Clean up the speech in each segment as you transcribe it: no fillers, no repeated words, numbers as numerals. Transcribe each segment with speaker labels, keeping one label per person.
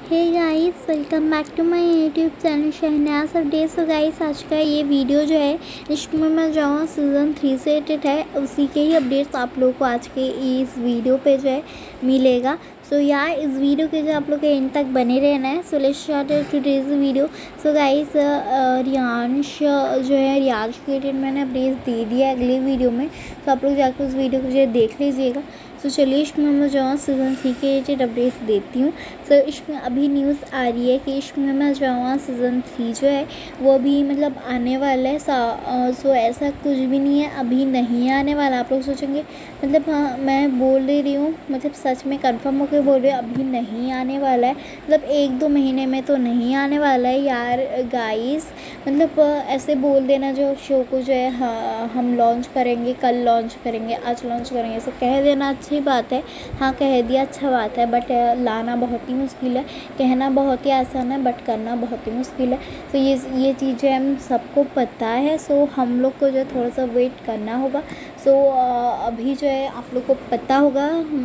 Speaker 1: Hey guys, welcome back to my YouTube channel Shehnaz updates. तो guys, आज का ये वीडियो जो है इश्क में मैं जाऊँ सीज़न 3 से रिलेटेड है। उसी के ही अपडेट्स आप लोगों को आज के इस वीडियो पे जो है मिलेगा। सो यार, इस वीडियो के जो आप लोग के एंड तक बने रहना है। So let's start today's video. So guys, Riyansh जो है, रियाज के रिलेटेड मैंने अपडेट्स दे दिया अगले वीडियो में, तो आप लोग जाकर उस वीडियो को जो है देख लीजिएगा। सो चलिए, इश्क में मैं जाऊँ सीज़न 3 के रिलेटेड अपडेट्स देती हूँ। सो इश्क में अभी न्यूज़ आ रही है कि इश्क में मैं जाऊँ सीज़न 3 जो है वो अभी मतलब आने वाला है। सो ऐसा कुछ भी नहीं है, अभी नहीं आने वाला। आप लोग सोचेंगे मतलब हाँ मैं बोल दे रही हूँ, मतलब सच में कंफर्म होकर बोल रही हूँ अभी नहीं आने वाला है। मतलब 1-2 महीने में तो नहीं आने वाला है यार गाइस। मतलब ऐसे बोल देना जो शो को जो है हाँ हम लॉन्च करेंगे, कल लॉन्च करेंगे, आज लॉन्च करेंगे, ऐसे कह देना अच्छी बात है। हाँ कह दिया अच्छा बात है, बट लाना बहुत ही मुश्किल है। कहना बहुत ही आसान है बट करना बहुत ही मुश्किल है। तो ये चीज़ें हम सबको पता है। सो हम लोग को जो है थोड़ा सा वेट करना होगा। सो अभी जो है आप लोग को पता होगा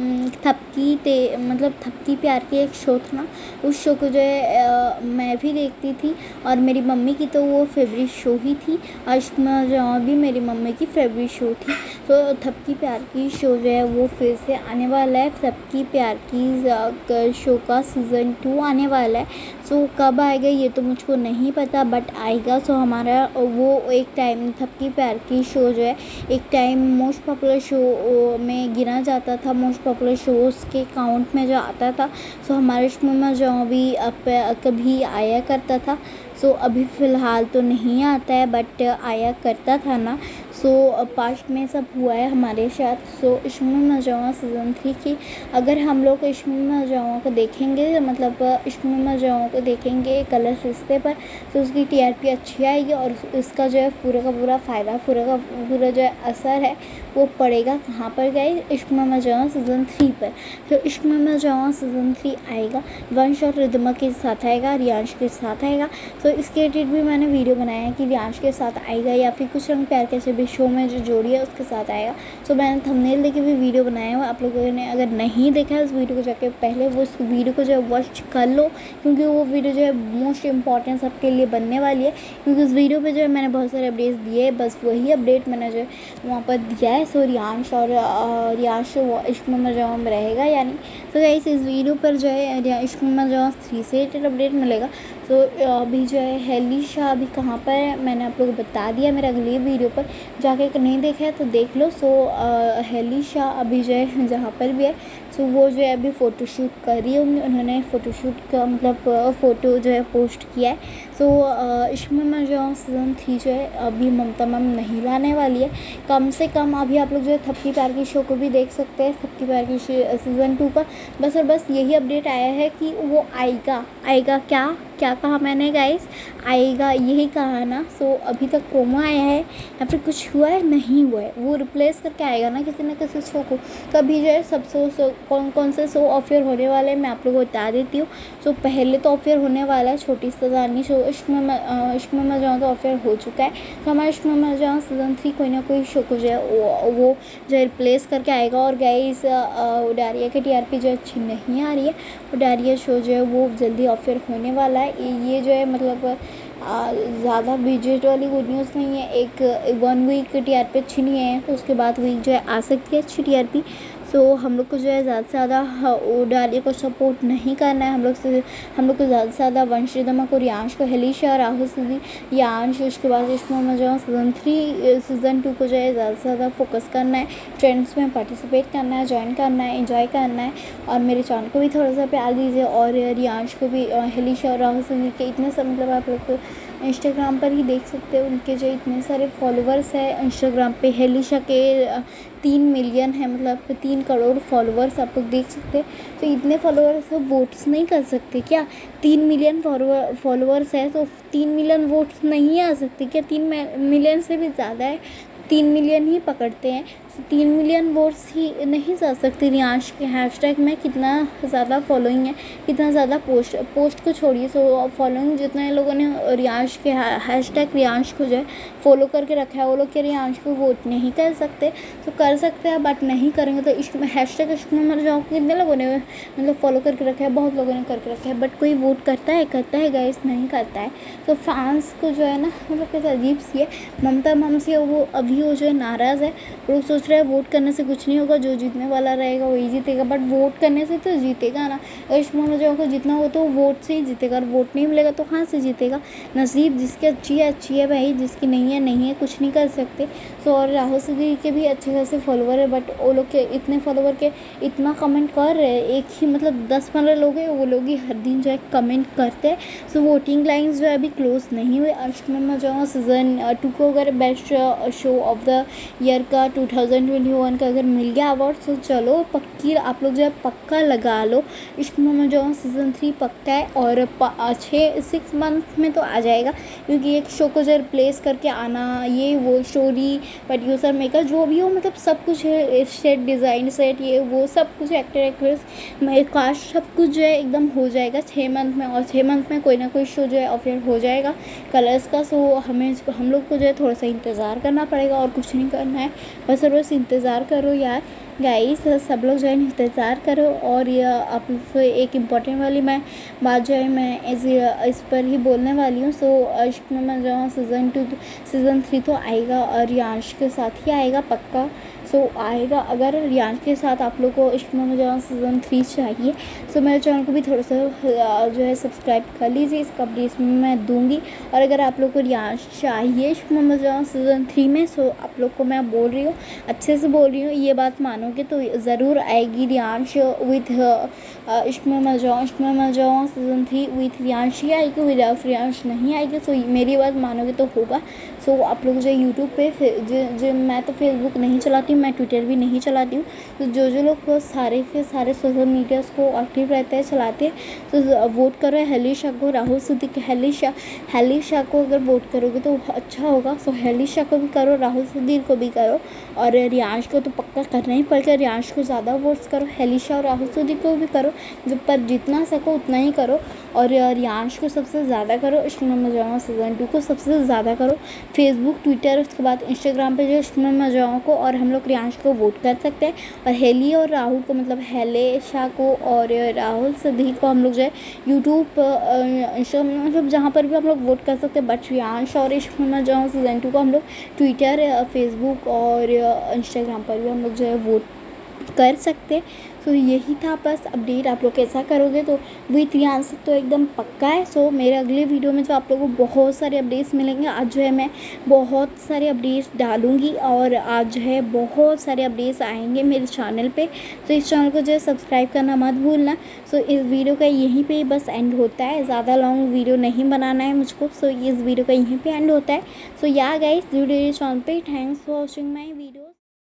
Speaker 1: मतलब थपकी प्यार की एक शो था ना, उस शो को जो है मैं भी देखती थी और मेरी मम्मी की तो वो फेवरेट शो ही थी। इश्क में जाऊँ भी मेरी मम्मी की फेवरेट शो थी। तो थपकी प्यार की शो जो है वो फिर से आने वाला है। थपकी प्यार की शो का सीज़न 2 आने वाला है। सो कब आएगा ये तो मुझको नहीं पता, बट आएगा। सो हमारा वो एक टाइम थपकी प्यार की शो जो है एक टाइम मोस्ट पॉपुलर शो में गिना जाता था, मोस्ट पॉपुलर शोज़ के काउंट में जो आता था। सो हमारे इश्क में जो भी कभी आया करता था। सो अभी फ़िलहाल तो नहीं आता है बट आया करता था ना। सो पास्ट में सब हुआ है हमारे साथ। सो इश्क में मजनू सीज़न 3 की अगर हम लोग इश्क में मजनू को देखेंगे, मतलब इश्क में मजनू को देखेंगे कलर रिश्ते पर, तो उसकी टीआरपी अच्छी आएगी और इसका जो है पूरा का पूरा फ़ायदा, पूरा का पूरा जो है असर है वो पड़ेगा कहाँ पर गए, इश्क में मजनू सीज़न 3 पर। तो इश्क में मजनू सीज़न 3 आएगा, वंश और रिदमा के साथ आएगा, रियांश के साथ आएगा। तो इसके रिलेटेड भी मैंने वीडियो बनाया है कि रियांश के साथ आएगा या फिर कुछ रंग प्यार कैसे भी शो में जो जोड़ी है उसके साथ आएगा। सो मैंने थंबनेल देके भी वीडियो बनाया हुआ। आप लोगों ने अगर नहीं देखा है उस वीडियो को जाके पहले वो उस वीडियो को जो है वॉच कर लो, क्योंकि वो वीडियो जो है मोस्ट इंपॉर्टेंट सबके लिए बनने वाली है। क्योंकि उस वीडियो पर जो है मैंने बहुत सारे अपडेट्स दिए, बस वही अपडेट मैंने जो है वहाँ पर दिया है। सो रियांश इश्क में मजनू में रहेगा यानी। तो गाइस, इस वीडियो पर जो है इश्क में मजनू 3 से रिलेटेड अपडेट मिलेगा। सो अभी जो है हेली शाह अभी कहाँ पर है मैंने आप लोगों को बता दिया मेरे अगले वीडियो पर, जाके नहीं देखा है तो देख लो। सो हेली शाह अभी जो है जहाँ पर भी है, सो वो जो है अभी फ़ोटोशूट कर रही होंगी। उन्होंने फ़ोटोशूट का मतलब फ़ोटो जो है पोस्ट किया है। सो इश्क में मजनू सीज़न 3 जो है अभी ममता मैम नहीं लाने वाली है। कम से कम अभी आप लोग जो है थपकी प्यार की शो को भी देख सकते हैं, थपकी प्यार की सीज़न 2 का बस और बस यही अपडेट आया है कि वो आएगा क्या कहा मैंने गाइस, आएगा यही कहा ना। सो अभी तक प्रोमो आया है या फिर कुछ हुआ है, नहीं हुआ है, वो रिप्लेस करके आएगा ना किसी न किसी शो को। तो अभी जो है सब शो कौन से शो ऑफर होने वाले हैं मैं आप लोगों को बता देती हूँ। सो पहले तो ऑफर होने वाला है छोटी सरदारनी शो, इश्क में मजनू तो ऑफर हो चुका है। तो हमारा इश्क में मजनू सीज़न 3 कोई ना कोई शो को जो है वो जो है रिप्लेस करके आएगा। और गाइस, उडारिया की टीआरपी जो अच्छी नहीं आ रही है, उडारिया शो जो है वो जल्दी ऑफर होने वाला है। ये जो है मतलब ज़्यादा बजट वाली गुड न्यूज़ नहीं है। एक 1 वीक टीआरपी अच्छी नहीं है तो उसके बाद वीक जो है आ सकती है अच्छी टीआरपी। सो हम लोग को जो है ज़्यादा से ज़्यादा उडारिया को सपोर्ट नहीं करना है। हम लोग को ज़्यादा से ज़्यादा वंश रिदमा को, रियांश को, हेली शाह, राहुल सिद्धि, रियांश, उसके बाद इश्क में मजनू सीज़न 2 को जो है ज़्यादा से ज़्यादा फोकस करना है, ट्रेंड्स में पार्टिसिपेट करना है, ज्वाइन करना है, एंजॉय करना है। और मेरे चैनल को भी थोड़ा सा प्यार दीजिए और रियांश को भी, हेली शाह और राहुल सिद्धि के इतने सब मतलब आप लोग को इंस्टाग्राम पर ही देख सकते हो, उनके जो इतने सारे फॉलोअर्स हैं इंस्टाग्राम पे। हेली शाह के 3 मिलियन है, मतलब 3 करोड़ फॉलोअर्स आप लोग देख सकते हैं। तो इतने फॉलोअर्स सब वोट्स नहीं कर सकते क्या? 3 मिलियन फॉलोअर्स है तो 3 मिलियन वोट्स नहीं आ सकते क्या? 3 मिलियन से भी ज़्यादा है, 3 मिलियन ही पकड़ते हैं। 3 मिलियन वोट्स ही नहीं जा सकते रियांश के हैशटैग में। कितना ज़्यादा फॉलोइंग है, कितना ज़्यादा पोस्ट को छोड़िए, सो फॉलोइंग जितने लोगों ने रियांश के हैशटैग रियांश को जो है फॉलो करके रखा है, वो लोग के रियांश को वोट नहीं कर सकते। तो कर सकते हैं बट नहीं करेंगे। तो इश्क में हैशटैग इश्क में मर जाओ कितने लोगों ने मतलब फॉलो करके रखा है, बहुत लोगों ने करके रखा है, बट कोई वोट करता है गाइस, नहीं करता है। तो फैंस को जो है ना मतलब कैसे अजीब सी है। ममता मम से वो अभी वो जो है नाराज़ है। लोग सोच रहे हैं वोट करने से कुछ नहीं होगा, जो जीतने वाला रहेगा वही जीतेगा, बट वोट करने से तो जीतेगा ना। अगर इश्क में मर जाओ को जीतना हो तो वोट से ही जीतेगा, और वोट नहीं मिलेगा तो कहाँ से जीतेगा। नसीब जिसकी अच्छी है भाई, जिसकी नहीं है कुछ नहीं कर सकते। सो और राहुल सिद्दीकी के भी अच्छे खासे फॉलोवर है, बट वो लोग के इतने फॉलोवर के इतना कमेंट कर रहे हैं, एक ही मतलब 10-15 लोग हैं, वो लोग ही हर दिन जो है कमेंट करते हैं। सो वोटिंग लाइन्स जो है अभी क्लोज नहीं हुए। इश्क में मर जाओ सीज़न 2 को अगर best show of the year का 2021 का अगर मिल गया अवार्ड, तो चलो पक्की आप लोग जो है पक्का लगा लो। इश्क में मर जाओ सीज़न 3 पक्का है, और 6 मंथ में तो आ जाएगा, क्योंकि एक शो को जो रिप्लेस करके आना, ये वो स्टोरी प्रोड्यूसर मेकर जो भी हो, मतलब सब कुछ है, सेट डिज़ाइन सेट ये वो सब कुछ, एक्टर एक्ट्रेस कास्ट सब कुछ जो है एकदम हो जाएगा 6 मंथ में। और 6 मंथ में कोई ना कोई शो जो है ऑफर हो जाएगा कलर्स का। सो हम लोग को जो है थोड़ा सा इंतज़ार करना पड़ेगा, और कुछ नहीं करना है, बस इंतज़ार करो यार गाइस, सब लोग जो है इंतज़ार करो। और ये आप लोग एक इम्पॉर्टेंट वाली मैं बात जो है मैं इस पर ही बोलने वाली हूँ। सो इश्क में मर जाओ सीज़न 3 तो आएगा, और रियांश के साथ ही आएगा पक्का। सो आएगा। अगर रियांश के साथ आप लोग को इश्क में मर जाओ सीज़न 3 चाहिए, सो मेरे चैनल को भी थोड़ा सा जो है सब्सक्राइब कर लीजिए, इसका अपडेट मैं दूँगी। और अगर आप लोग को रियांश चाहिए इश्क में मर जाओ सीज़न 3 में, सो आप लोग को मैं बोल रही हूँ, अच्छे से बोल रही हूँ, ये बात मानोगे तो ज़रूर आएगी रियांश विथ इश्क में मर जाओ सीज़न 3 विथ रियांश ही आएगी, विदाउट रियांश नहीं आएगी। सो मेरी बात मानोगे तो होगा। सो आप लोग जो यूट्यूब पे मैं तो फेसबुक नहीं चलाती हूँ, मैं ट्विटर भी नहीं चलाती हूँ। तो जो लोग सारे के सारे सोशल मीडियाज़ को एक्टिव रहते हैं, चलाते हैं, तो वोट करो हेली शाह को, राहुल सिद्दीकी हेली शाह को अगर वोट करोगे तो अच्छा होगा। सो हेली शाह को भी करो, राहुल सिद्दीकी को भी करो, और रियांश को तो पक्का करना ही पड़ेगा। रियांश को ज़्यादा वोट्स करो, हेली शाह और राहुल सिद्दीकी को भी करो, जो पर जितना सको उतना ही करो। और रियांश को सबसे ज़्यादा करो, इश्क में मर जाओ सीज़न 2 को सबसे ज़्यादा करो। फेसबुक ट्विटर उसके बाद इंस्टाग्राम पे जो इश्क में मर जाओ को, और हम लोग रियांश को वोट कर सकते हैं। और हेली और राहुल को मतलब हेले शाह को और राहुल सिद्दीकी को हम लोग जो है यूट्यूब इंस्टाग्राम मतलब जहाँ पर भी हम लोग वोट कर सकते हैं। बट रियांश और इश्क में मर जाओ सीज़न 2 को हम लोग ट्विटर फेसबुक और इंस्टाग्राम पर भी हम लोग जो है वोट कर सकते। सो यही था बस अपडेट। आप लोग कैसा करोगे तो विथ रियांश तो एकदम पक्का है। सो मेरे अगले वीडियो में जो आप लोगों को बहुत सारे अपडेट्स मिलेंगे। आज जो है मैं बहुत सारे अपडेट्स डालूंगी, और आज जो है बहुत सारे अपडेट्स आएंगे मेरे चैनल पे। तो इस चैनल को जो है सब्सक्राइब करना मत भूलना। सो इस वीडियो का यहीं पे बस एंड होता है, ज़्यादा लॉन्ग वीडियो नहीं बनाना है मुझको। सो इस वीडियो का यहीं पे एंड होता है। सो या गाइस, वीडियो चैनल पे thanks for watching my video.